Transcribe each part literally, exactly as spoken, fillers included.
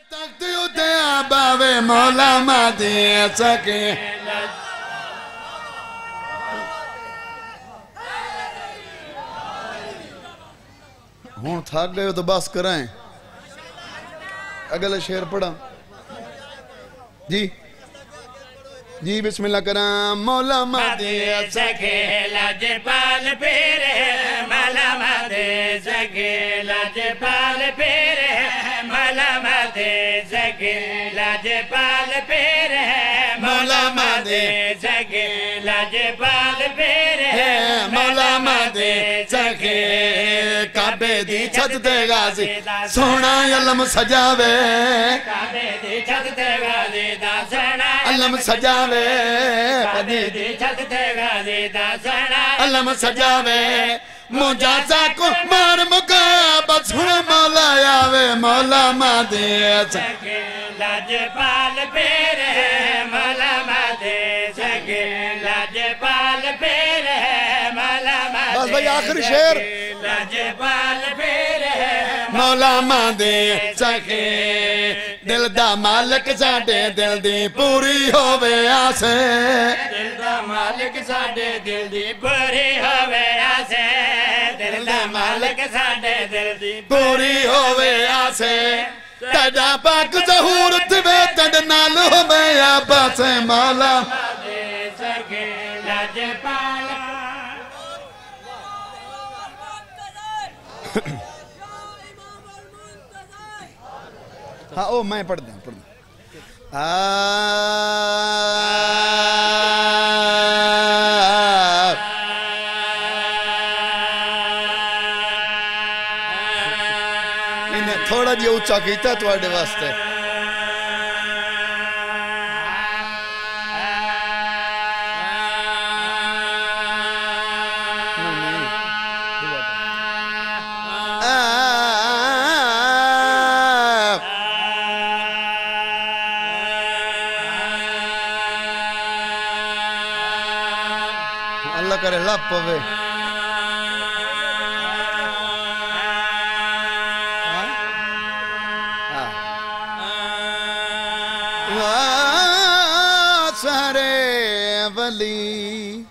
تخت اتے باوے مولا مادی سکے ہون تھاک گئے ہو تو بس کرائیں اگلے شعر پڑھا جی جی بسم اللہ کرام مولا مادی سکے لجپال پیرے مولا مادی سکے لجپال پیرے مولا مادی سکے لجپال پیرے مولا مادی سکے لجپال پیرے مولا مادی سکے کعبے دی چھت تے غازی سونا علم سجاوے کعبے دی چھت تے غازی دا سونا علم سجاوے کعبے دی چھت تے غازی دا سونا علم سجاوے مجازہ کو مار مکا بس ہن مولا آوے مولا مادی سکے لجپال پیرے مولا مادی سکے لجپال پیرے مولا مادی بس بھائی آخری شعر لجپال پیرے مولا مادی سکے دل دا مالک ساڑے دل دی پوری ہووے آسے دل دا مالک ساڑے دل دی پوری ہووے آسے دل دا مالک ساڑے دل دی پوری ہووے آسے تیجا پاک ظہور تھوے تیج نال ہووے آباسے مولا مادی سکے لجپال ہاں او میں پڑھ دیں پڑھ دیں انہیں تھوڑا جی اچھا کیتا تو آڑے واسطے اللہ کرے لپ پوے سارے ولی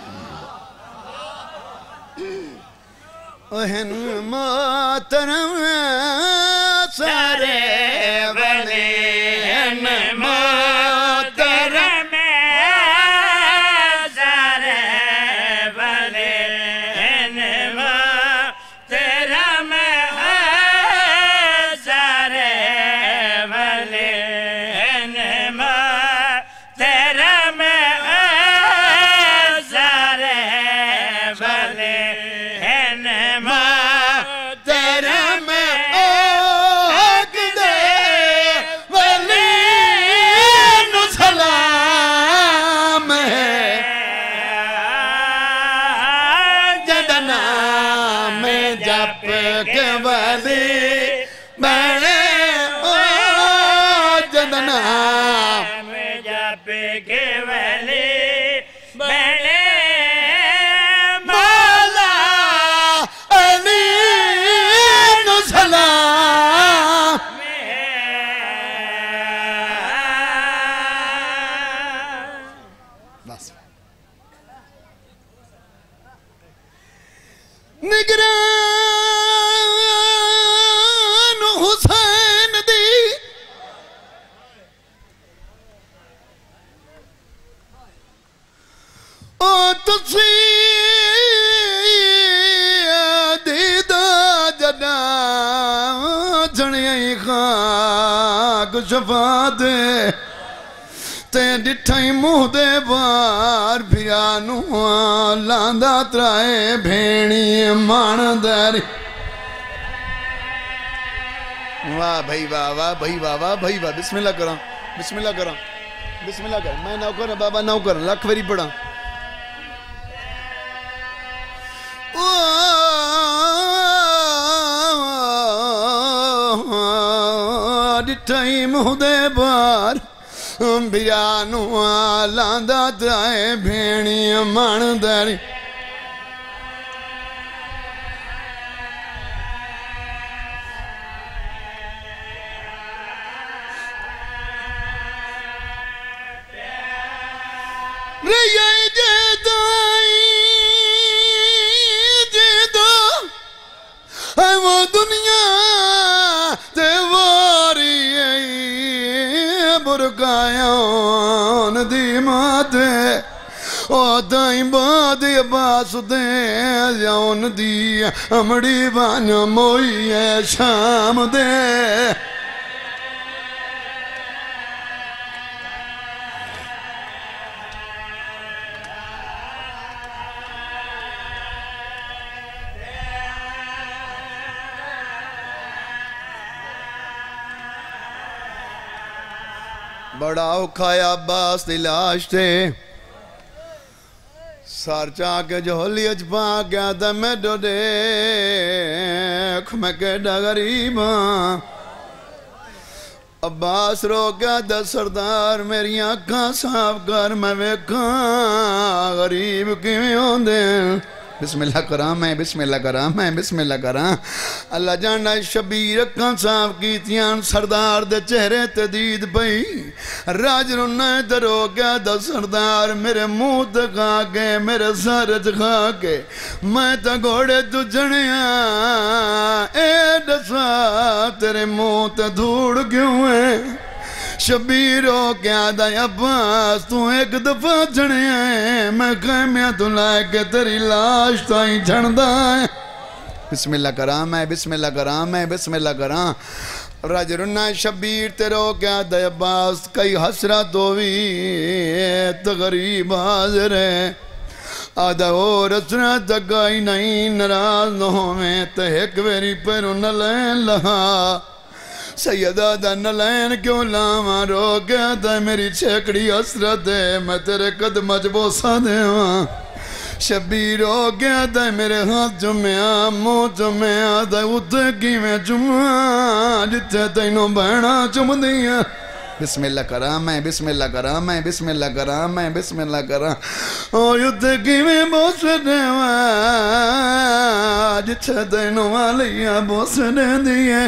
اوہن محترم سارے ولی اوہن محترم شفا دے تے ڈٹھائی موہ دے بار بھیانو لاندہ ترائے بھینی مان داری واہ بھائی واہ واہ بھائی واہ واہ بھائی واہ بسم اللہ کرام بسم اللہ کرام بسم اللہ کرام میں نو کرا بابا نو کرا لکھ وری پڑھا ڈٹھائی موہ دے بار بھیانو لاندہ ترائے بھینی مان داری کایان دی ماتے او دائیں باد عباس دے جاؤن دی امڑی بانیا موئی ہے شام دے بڑا اکھایا عباس دی لاش تے سار چاہ کے جھولی اچ پا گیا دا میں ڈو دیکھ میں کیڑا غریب ہاں عباس رو گیا دا سردار میری آنکھاں صاف کر میں ویکھاں غریب کیویں ہوندے بسم اللہ کرام میں بسم اللہ کرام میں بسم اللہ کرام اللہ جاننا شبیر اکھاں صاف کیتیاں سردار دے چہرے تے دید پئی راج رونا ادھر ہو گیا دا سردار میرے منہ تے کھا کے میرے سر تے کھا کے میں تا گھوڑے تو جڑیاں اے دسا تیرے منہ تے دھوڑ کیوں ہے شبیر ہو کیا دا عباس تو ایک دفعہ جھڑے ہیں میں خیمیاں تو لائے کے تیری لاش تائیں جھڑدا ہے بسم اللہ کرام ہے بسم اللہ کرام ہے بسم اللہ کرام راج رنا شبیر تیرو کیا دا عباس کئی حسرت ہوئی تغریب حاضر ہے آدھا اور حسرت گئی نہیں نراز نہ ہوئے تہک ویری پیرو نہ لین لہا سیدہ دا نلین کیوں لاما رو گیا دا میری چھیکڑی حسرت ہے میں تیرے قدم بوسا دے ہاں شبیر ہو گیا دا میرے ہاتھ جمعہ منہ جمعہ دا اتھے کی میں جمعہ جتے تینوں بہنا چم دیا بسم اللہ کرام ہے بسم اللہ کرام ہے بسم اللہ کرام ہے بسم اللہ کرام اور اتھے کی میں بوسے دے ہاں جتے تینوں والیا بوسے دے دیئے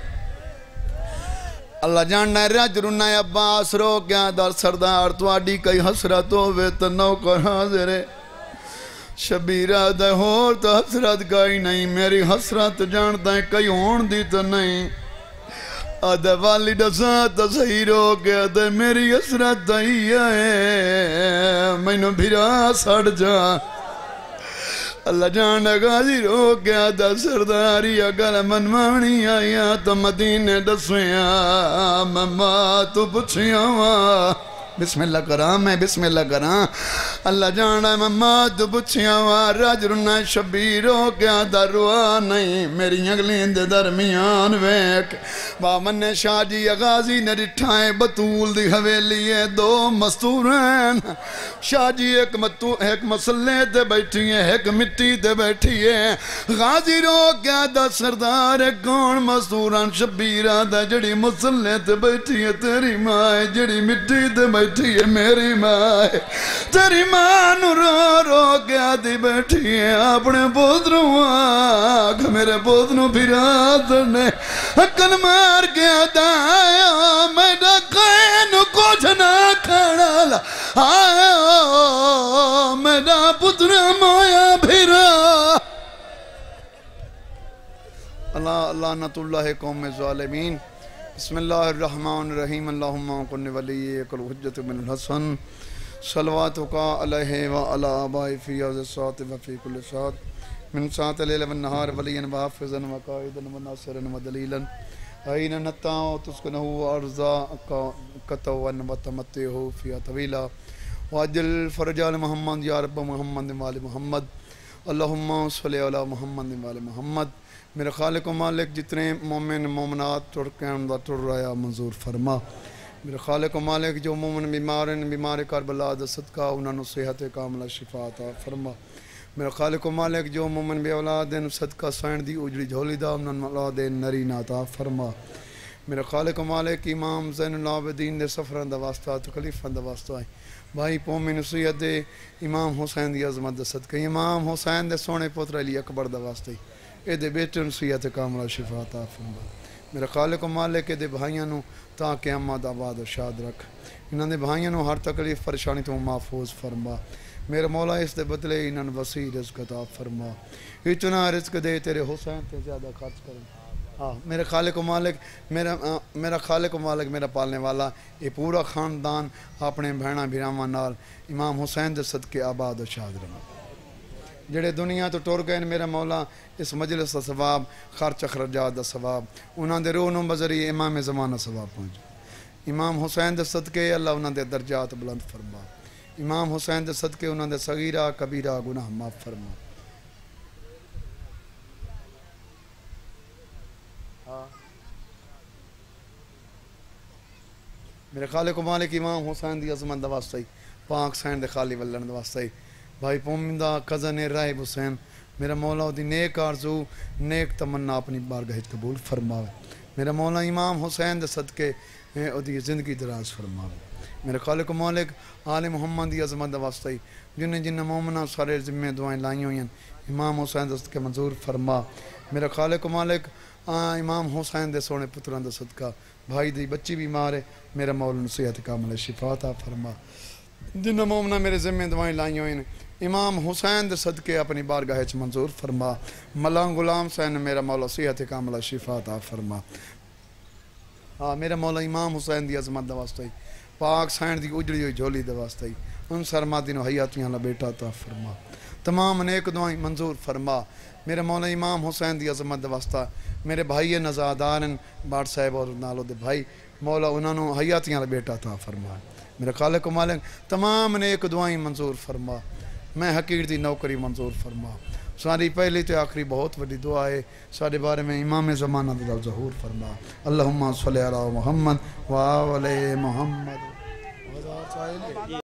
اللہ جاننا ہے راج رونا ہے عباس رو گیا در سردار تواڈی کئی حسرت ہوئے تو نوکر حاضر ہے شبیرہ دے ہور تو حسرت گئی نہیں میری حسرت جانتا ہے کئی ہون دی تو نہیں آدھے والی دسا تو صحیح رو گیا دے میری حسرت دائی ہے میں نو بھیرا سڑ جا اللہ جانا غازی رو گیا دا سرداری اگر من مانی آیا تو مدینے دسویاں مما تو پچھیاں بسم اللہ کرام ہے بسم اللہ کرام اللہ جانا مما تو پچھیاں راج رنا شبیر ہو گیا دا روا نہیں میری اگلین دے درمیان ویک بامن شاہ جی غازی نے رٹھائیں بطول دی حویلی ہے دو مستورین شاہ جی ایک ایک مسلح دے بیٹھی ہیں ایک مٹی دے بیٹھی ہیں غازی رو گیا دا سردار کون مستوران شبیرہ دا جڑی مسلح دے بیٹھی ہے تیری ماں جڑی مٹی دے بیٹھی ہے میری ماں تیری ماں نو رو رو گیا دی بیٹھی ہے اپنے پودروں آگ میرے پودروں بھیرات نے حقن مار گیا دایا میں ڈکین کچھ نہ کھڑا لا آیا میرا پتر مایا بھیرا اللہ لعنت اللہ قوم ظالمین بسم اللہ الرحمن الرحیم اللہم قن ولیک الحجت من الحسن صلواتک علیہ وعلا آبائی فی عز الساعت وفی کل ساعت من ساعت لیل والنہار ولین وحافظا وقائدا وناصرا ودلیلا این نتاو تسکنہو ارزا کتوان وتمتیہو فیہ طویلا وعجل فرجال محمد یا رب محمد وآل محمد اللہم صلی علی محمد وآل محمد میرے خالق و مالک جتنے مومن مومنات ٹرکیں دا ٹر رہا منظور فرما میرے خالق و مالک جو مومن بیمارن بیمار کربلا دا صدقہ انہوں نے صحت کاملہ شفا عطا فرما میرے خالق و مالک جو مومن بے اولادن صدقہ سائن دی اجڑی جھولی دا انہوں نے اولادن نرین عطا فرما میرے خالق و مالک امام زین العابدین دے سفران دا واسطہ تکلیفان دا واسطہ آئیں بھائی پومی نصیحت دے امام حسین دی عظمت دا صدقہ امام حسین دے سونے پتر علی اکبر دا واسطہ اے دے بیٹے نصیحت کاملہ شفا عطا فرما میرے خالق و مالک دے بھائیاں نو تا قیامت آباد و شاد رکھ انہوں نے بھائیاں نو ہر تکلیف پریشانی تو محفوظ فرما میرے مولا اس دے بدلے انہوں نے وسیع رزق عطا فرما اتنا رزق دے تیرے حسین تے زیادہ خرچ کریں ہاں میرے خالق و مالک میرا میرا خالق و مالک میرا پالنے والا یہ پورا خاندان اپنے بھیڑاں بھراواں نال امام حسین دے صدقے آباد و شاد رہے جڑے دنیا تو ٹر گئے میرا مولا اس مجلس دا ثواب خرچ اخراجات دا ثواب انہاں دے روح نو بذریعے امام زمانہ ثواب پہنچ امام حسین دے صدقے اللہ انہاں دے درجات بلند فرما امام حسین دے صدقے انہاں دے صغیرہ کبیرہ گناہ معاف فرما میرے خالق و مالک امام حسین دی عظمت دا واسطہ ہی پاک سین دے خالی ولن دا واسطہ ہی بھائی پومندہ کزن راہب حسین میرا مولا دی نیک آرزو نیک تمنا اپنی بارگاہ قبول فرماوے میرا مولا امام حسین دے صدقے دی زندگی دراز فرماوے میرے خالق و مالک آل محمد دی عظمت دا واسطہ ہی جن جن مومنہ سارے ذمہ دعائیں لائیں ہوئیں امام حسین دے صدقے منظور فرما میرا خالق و مالک امام حسین دے سونے پتران دے صدقہ بھائی دی بچی بیمار ہے میرا مولا نصیحت کامل شفا عطا فرما جن مومنہ میرے ذمہ دعائیں لائیں ہوئیں امام حسین دے صدقے اپنی بارگاہ وچ منظور فرما ملان غلام حسین میرا مولا صحت کاملہ شفا عطا فرما ہاں میرا مولا امام حسین دی عظمت دا واسطہ ہی پاک سین دی اجڑی ہوئی جھولی دا واسطہ ہی ان سرمادی نو حیاتیاں لا بیٹا عطا فرما تمام نیک دعائیں منظور فرما میرے مولا امام حسین دی عظمت دا واسطہ میرے بھائی نزادارن باٹ صاحب اور نالو دے بھائی مولا انہاں نو حیاتیاں لا بیٹا عطا فرما میرے خالق و مالک تمام نیک دعائیں منظور فرما میں حقیر دی نوکری منظور فرما ساری پہلی تے آخری بہت وڈی دعا ہے سارے بارے میں امام زمانہ دا ظہور فرما اللہم صلی علی محمد و آل محمد